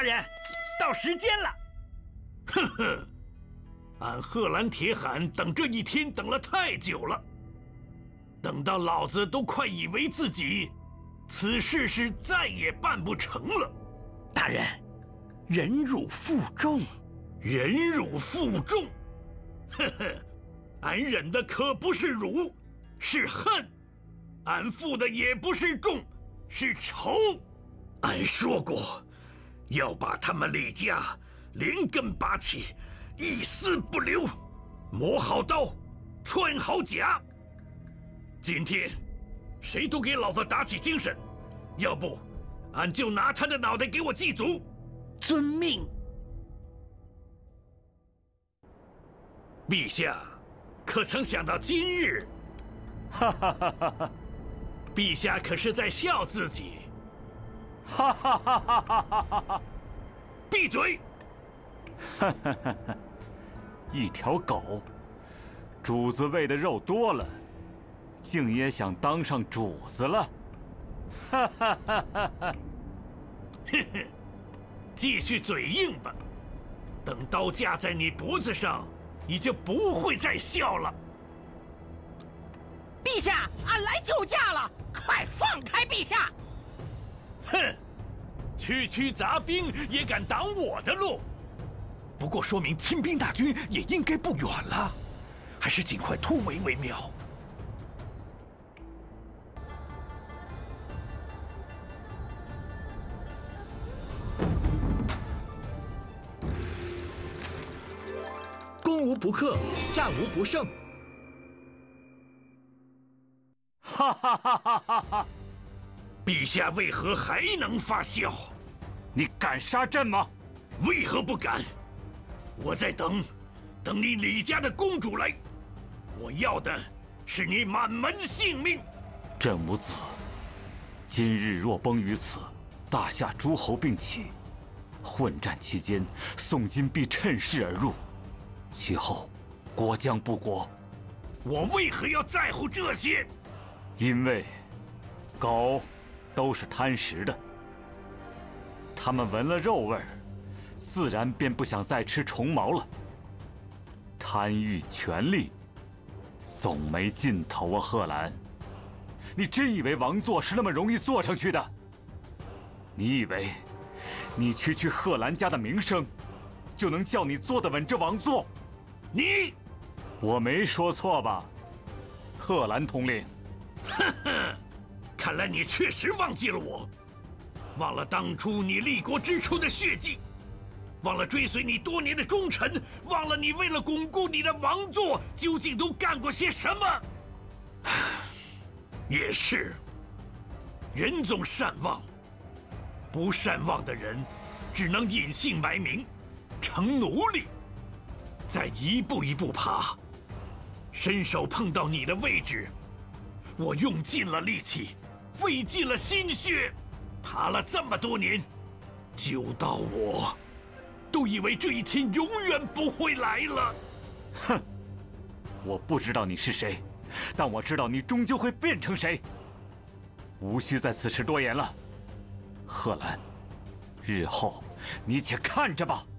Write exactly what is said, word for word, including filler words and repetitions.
人，到时间了。 哼哼，俺贺兰铁喊等这一天等了太久了，等到老子都快以为自己此事是再也办不成了。 大人，忍辱负重， 忍辱负重。呵呵，俺忍的可不是辱，是恨；俺负的也不是重，是仇。俺说过，要把他们李家连根拔起，一丝不留，磨好刀，穿好甲。今天，谁都给老子打起精神，要不，俺就拿他的脑袋给我祭祖。 遵命。 陛下，可曾想到今日？ 哈哈哈哈哈！ 陛下可是在笑自己？ 哈哈哈哈哈哈！ 闭嘴！ 哈哈哈哈！一条狗，主子喂的肉多了，竟也想当上主子了？哈哈哈哈哈！ 嘿嘿，继续嘴硬吧，等刀架在你脖子上，你就不会再笑了。 陛下，俺来救驾了，快放开陛下！ 哼，区区杂兵也敢挡我的路？ 不过说明亲兵大军也应该不远了，还是尽快突围为妙。 攻无不克，战无不胜。 哈哈哈哈哈哈！ 陛下为何还能发笑？ 你敢杀朕吗？ 为何不敢？我在等，等你李家的公主来。我要的是你满门性命。 朕无子，今日若崩于此，大夏诸侯并起，混战期间，宋金必趁势而入，其后国将不国。 我为何要在乎这些？ 因为狗都是贪食的，它们闻了肉味儿，自然便不想再吃虫毛了。贪欲权力，总没尽头啊！贺兰，你真以为王座是那么容易坐上去的？你以为你区区贺兰家的名声，就能叫你坐得稳这王座？ 你， 我没说错吧，贺兰统领？ 哼哼，看来你确实忘记了我，忘了当初你立国之初的血迹，忘了追随你多年的忠臣，忘了你为了巩固你的王座究竟都干过些什么。也是，人总善忘，不善忘的人只能隐姓埋名，成奴隶，再一步一步爬，伸手碰到你的位置。我用尽了力气，费尽了心血，爬了这么多年，就到我，都以为这一天永远不会来了。 哼，我不知道你是谁，但我知道你终究会变成谁。无需在此时多言了，贺兰，日后你且看着吧。